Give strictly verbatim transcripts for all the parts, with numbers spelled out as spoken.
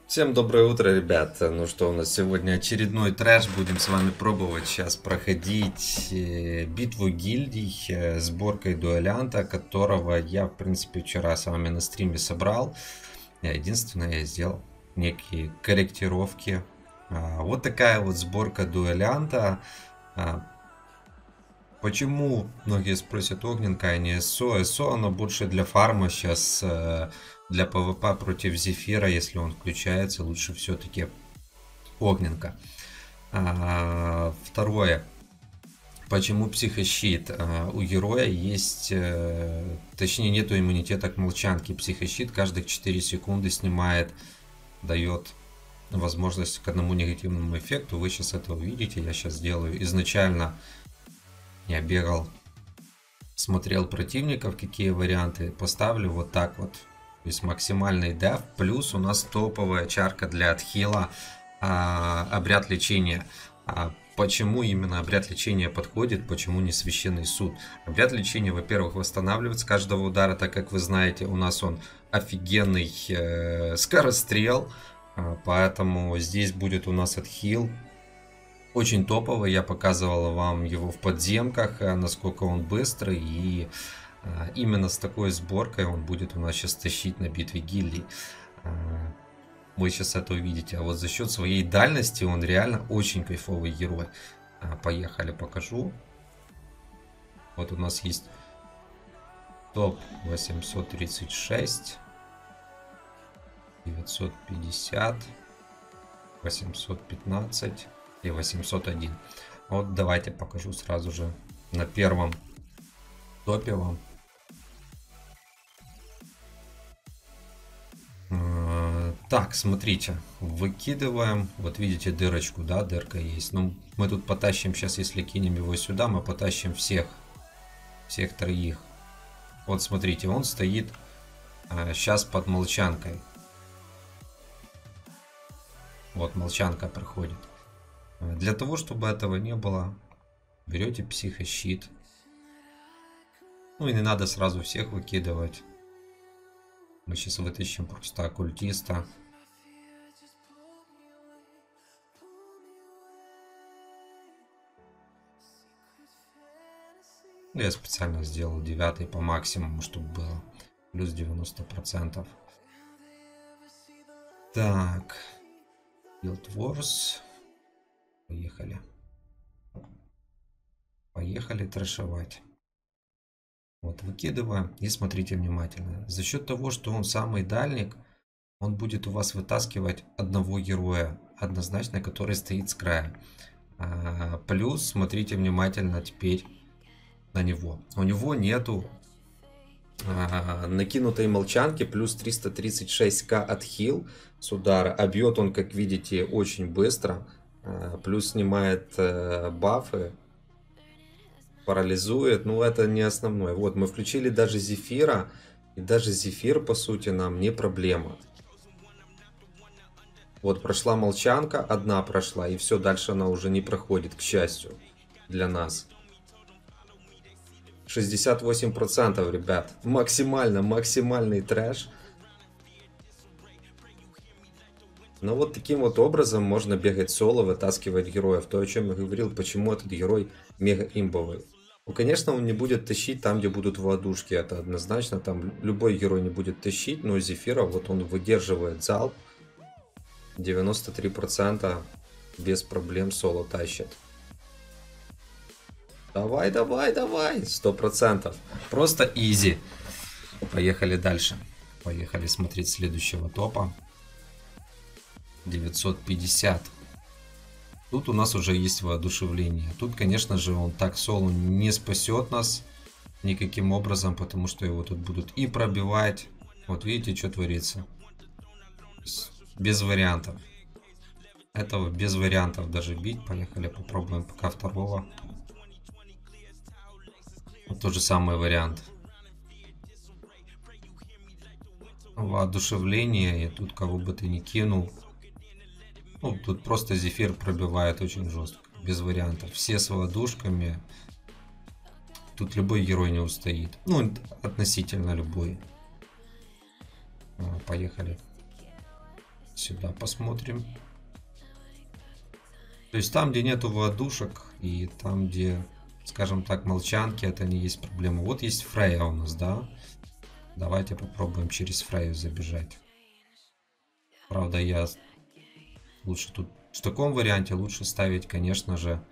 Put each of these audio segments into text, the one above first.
Всем доброе утро, ребят. Ну что, у нас сегодня очередной трэш. Будем с вами пробовать сейчас проходить э, битву гильдий э, сборкой дуэлянта, которого я, в принципе, вчера с вами на стриме собрал. Единственное, я сделал некие корректировки. А, вот такая вот сборка дуэлянта. А, Почему, многие спросят, огненка, а не СО? СО, оно больше для фарма сейчас, э, для ПВП против Зефира, если он включается, лучше все-таки огненка. А, второе. Почему психощит? А, у героя есть, э, точнее нету иммунитета к молчанке. Психощит каждых четыре секунды снимает, дает возможность к одному негативному эффекту. Вы сейчас это увидите. Я сейчас сделаю изначально. Я бегал, смотрел противников, какие варианты. Поставлю вот так вот. То есть максимальный деф. Плюс у нас топовая чарка для отхила. А, обряд лечения. А, почему именно обряд лечения подходит? Почему не священный суд? Обряд лечения, во-первых, восстанавливает с каждого удара. Так как вы знаете, у нас он офигенный э, скорострел. А, поэтому здесь будет у нас отхил. Очень топовый, я показывал вам его в подземках, насколько он быстрый, и именно с такой сборкой он будет у нас сейчас тащить на битве гильдий. Вы сейчас это увидите, а вот за счет своей дальности он реально очень кайфовый герой. Поехали, покажу. Вот у нас есть топ восемьсот тридцать шесть, девятьсот пятьдесят, восемьсот пятнадцать и восемьсот один. Вот давайте покажу сразу же на первом топе вам. Так, смотрите, выкидываем, вот видите дырочку, да, дырка есть. Ну, мы тут потащим сейчас, если кинем его сюда, мы потащим всех, всех троих. Вот смотрите, он стоит а, сейчас под молчанкой. Вот молчанка проходит. Для того, чтобы этого не было, берете психощит. Ну и не надо сразу всех выкидывать. Мы сейчас вытащим просто оккультиста. Я специально сделал девятый по максимуму, чтобы было плюс девяносто процентов. Так. Guild Wars. Поехали. Поехали трэшевать. Вот, выкидываем и смотрите внимательно. За счет того, что он самый дальник, он будет у вас вытаскивать одного героя, однозначно, который стоит с края. А, плюс, смотрите внимательно теперь на него. У него нету а, накинутой молчанки, плюс триста тридцать шесть ка отхил с удара. А бьет он, как видите, очень быстро. А, плюс снимает а, бафы. Парализует, но это не основное. Вот, мы включили даже Зефира, и даже Зефир, по сути, нам не проблема. Вот, прошла молчанка, одна прошла, и все, дальше она уже не проходит, к счастью, для нас. шестьдесят восемь процентов, ребят. Максимально, максимальный трэш. Но вот таким вот образом можно бегать соло, вытаскивать героев. То, о чем я говорил, почему этот герой мега имбовый. Ну, конечно, он не будет тащить там, где будут водушки, это однозначно, там любой герой не будет тащить, но Зефира, вот он выдерживает залп, девяносто три процента без проблем соло тащит. Давай, давай, давай, сто процентов, просто изи. Поехали дальше, поехали смотреть следующего топа, девятьсот пятьдесят. Тут у нас уже есть воодушевление. Тут, конечно же, он так соло не спасет нас никаким образом, потому что его тут будут и пробивать. Вот видите, что творится. Без вариантов. Этого без вариантов даже бить. Поехали, попробуем пока второго. Вот тот же самый вариант. Воодушевление. И тут кого бы ты ни кинул. Ну, тут просто Зефир пробивает очень жестко, без вариантов. Все с водушками. Тут любой герой не устоит. Ну, относительно любой. Поехали. Сюда посмотрим. То есть там, где нету водушек и там, где, скажем так, молчанки, это не есть проблема. Вот есть Фрейя у нас, да? Давайте попробуем через Фрейю забежать. Правда, я лучше тут в таком варианте лучше ставить, конечно же,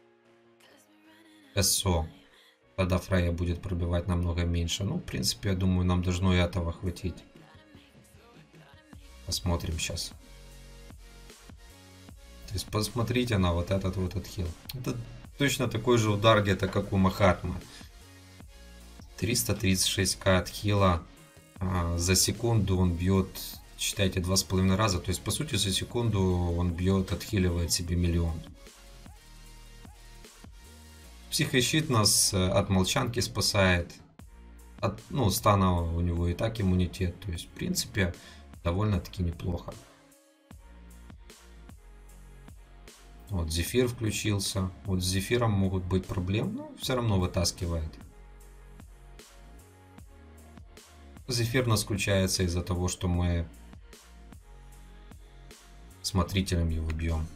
СО. Тогда Фрейя будет пробивать намного меньше. Ну, в принципе, я думаю, нам должно и этого хватить. Посмотрим сейчас. То есть посмотрите на вот этот вот отхил. Это точно такой же удар где-то как у Махатмы. триста тридцать шесть ка отхила. А, за секунду он бьет, считайте, два с половиной раза. То есть по сути за секунду он бьет, отхиливает себе миллион. Психощит нас от молчанки спасает. От, ну, стана у него и так иммунитет. То есть в принципе довольно-таки неплохо. Вот Зефир включился. Вот с Зефиром могут быть проблемы, но все равно вытаскивает. Зефир у нас включается из-за того, что мы смотрителем его бьем.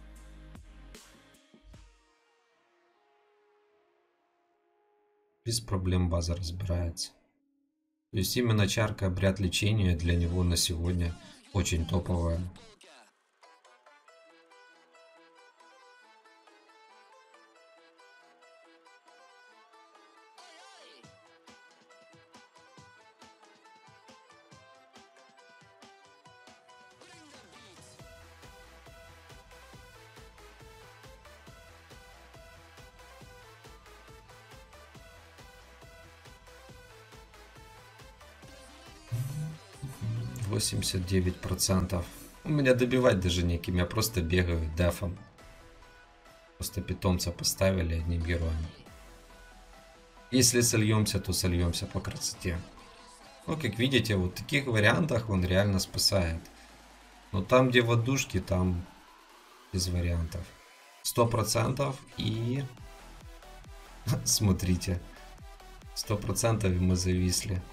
Без проблем база разбирается. То есть именно чарка обряд лечения для него на сегодня очень топовая. восемьдесят девять процентов. У меня добивать даже неким, я просто бегаю дефом. Просто питомца поставили одним героем. Если сольемся, то сольемся по красоте. Ну, как видите, вот в таких вариантах он реально спасает. Но там, где водушки, там без вариантов. сто процентов и... Смотрите. сто процентов и мы зависли.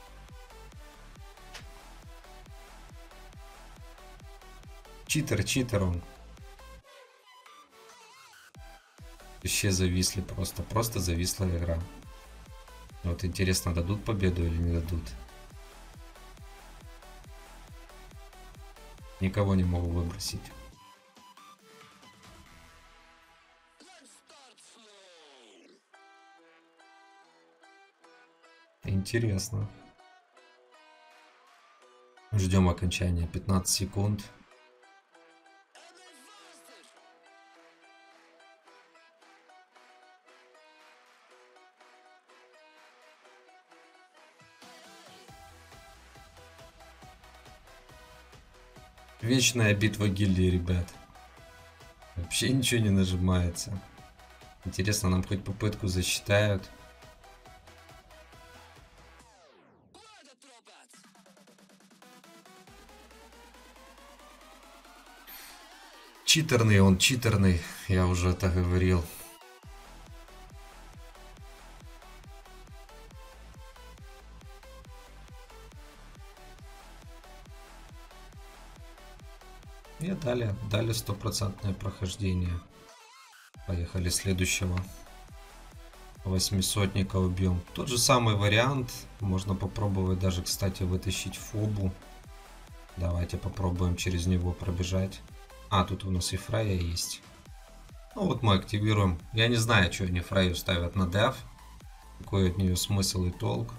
Читер, читер он. Вообще зависли просто. Просто зависла игра. Вот интересно, дадут победу или не дадут. Никого не могу выбросить. Интересно. Ждем окончания. пятнадцать секунд. Вечная битва гильдии, ребят. Вообще ничего не нажимается. Интересно, нам хоть попытку засчитают. Читерный он, читерный. Я уже это говорил. И далее, дали стопроцентное прохождение. Поехали следующего. Восьмисотника убьем. Тот же самый вариант. Можно попробовать даже, кстати, вытащить фобу. Давайте попробуем через него пробежать. А, тут у нас и Фрейя есть. Ну вот мы активируем. Я не знаю, что они Фрейю ставят на деф. Какой от нее смысл и толк.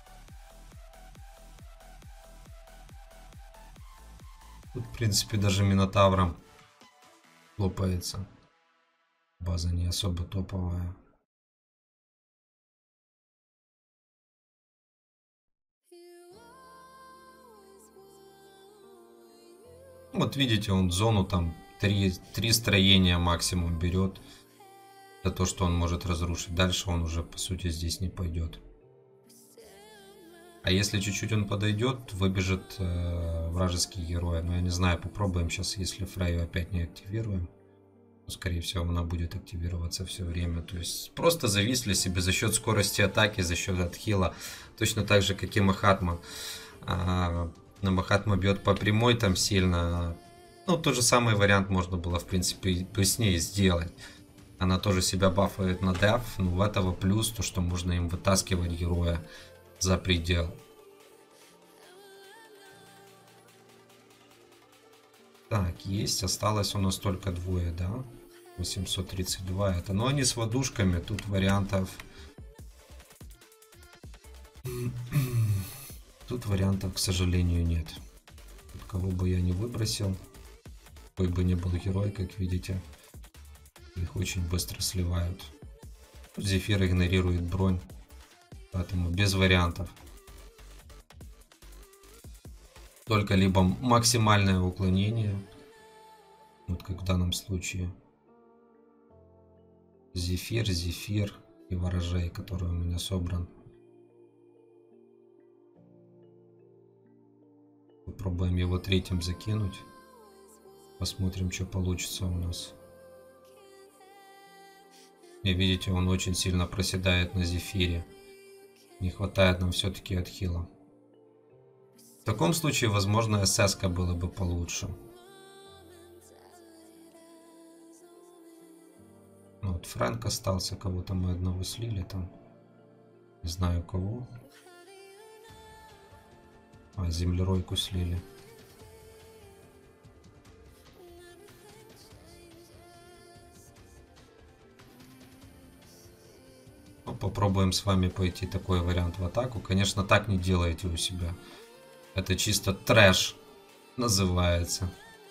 Тут, в принципе, даже Минотавром лопается. База не особо топовая. Вот видите, он зону там три, три строения максимум берет. Это то, что он может разрушить. Дальше он уже, по сути, здесь не пойдет. А если чуть-чуть он подойдет, выбежит э, вражеский герой. Но я не знаю, попробуем сейчас, если Фрейю опять не активируем. Ну, скорее всего, она будет активироваться все время. То есть просто зависли себе за счет скорости атаки, за счет отхила. Точно так же, как и Махатма. А, Но Махатма бьет по прямой там сильно. Ну, тот же самый вариант можно было, в принципе, бы с ней сделать. Она тоже себя бафает на деф, но в этого плюс то, что можно им вытаскивать героя за предел. Так, есть, осталось у нас только двое, да? восемьсот тридцать два это, но они с водушками, тут вариантов... Тут вариантов, к сожалению, нет. Тут кого бы я не выбросил, какой бы ни был герой, как видите, их очень быстро сливают. Тут Зефир игнорирует бронь, поэтому без вариантов. Только либо максимальное уклонение, вот как в данном случае. Зефир, Зефир и ворожей, который у меня собран. Попробуем его третьим закинуть. Посмотрим, что получится у нас. И видите, он очень сильно проседает на Зефире. Не хватает нам все-таки отхила. В таком случае, возможно, эс эс-ка было бы получше. Ну, вот Фрэнк остался, кого-то мы одного слили там. Не знаю кого. А, землеройку слили. Ну, попробуем с вами пойти такой вариант в атаку. Конечно, так не делайте у себя. Это чисто трэш называется.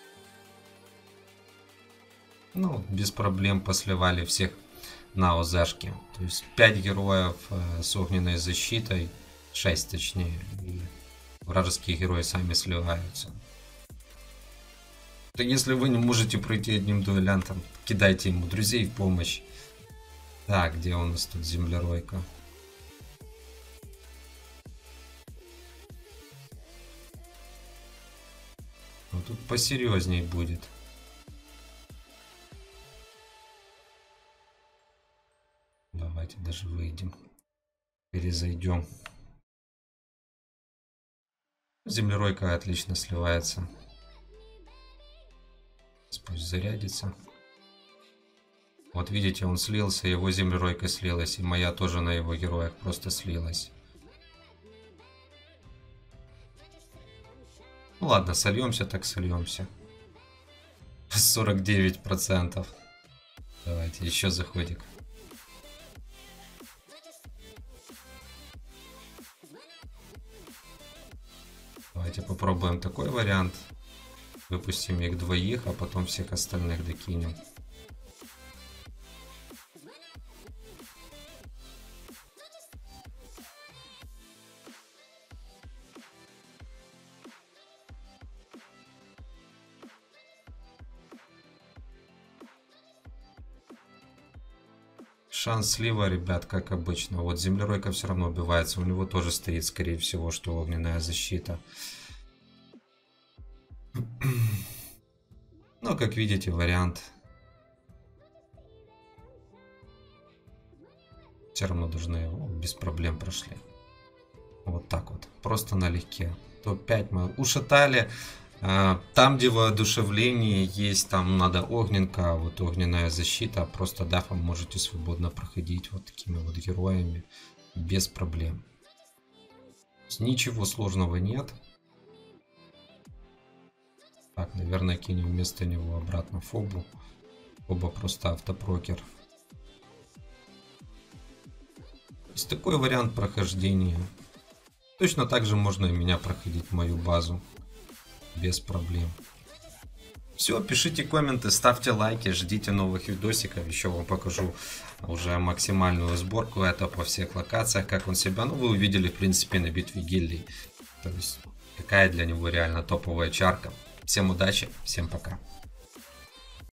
Ну, без проблем посливали всех на ОЗшке. То есть пять героев э, с огненной защитой, шесть точнее. И вражеские герои сами сливаются. То если вы не можете пройти одним дуэлянтом, кидайте ему друзей в помощь. Так, где у нас тут землеройка? Ну, тут посерьезней будет. Давайте даже выйдем. Перезайдем. Землеройка отлично сливается. Пусть зарядится. Вот видите, он слился, его землеройка слилась, и моя тоже на его героях просто слилась. Ну ладно, сольемся, так сольемся. сорок девять процентов. Давайте еще заходик. Давайте попробуем такой вариант. Выпустим их двоих, а потом всех остальных докинем. Шанс слива, ребят, как обычно. Вот землеройка все равно убивается. У него тоже стоит, скорее всего, что огненная защита. Но, как видите, вариант все равно должны его без проблем прошли. Вот так вот. Просто налегке. топ пять мы ушатали. Там, где воодушевление есть, там надо огненка, а вот огненная защита. Просто дафом можете свободно проходить вот такими вот героями. Без проблем. Ничего сложного нет. Так, наверное, кинем вместо него обратно Фобу. Фоба просто автопрокер. Есть такой вариант прохождения. Точно так же можно и меня проходить, мою базу. Без проблем. Все, пишите комменты, ставьте лайки, ждите новых видосиков. Еще вам покажу уже максимальную сборку. Это по всех локациях, как он себя. Ну, вы увидели, в принципе, на битве гильдий. То есть, какая для него реально топовая чарка. Всем удачи, всем пока.